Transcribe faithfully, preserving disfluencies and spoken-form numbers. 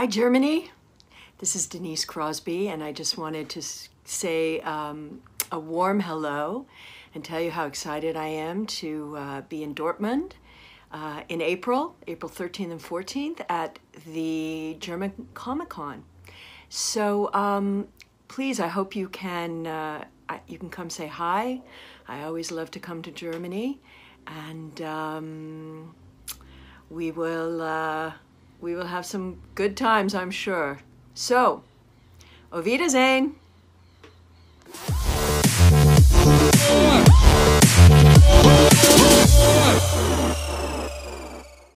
Hi, Germany. This is Denise Crosby, and I just wanted to say um, a warm hello and tell you how excited I am to uh, be in Dortmund uh, in April, April thirteenth and fourteenth at the German Comic Con. So um, please, I hope you can uh, you can come say hi. I always love to come to Germany, and um, we will uh, we will have some good times, I'm sure. So, auf Wiedersehen. Four.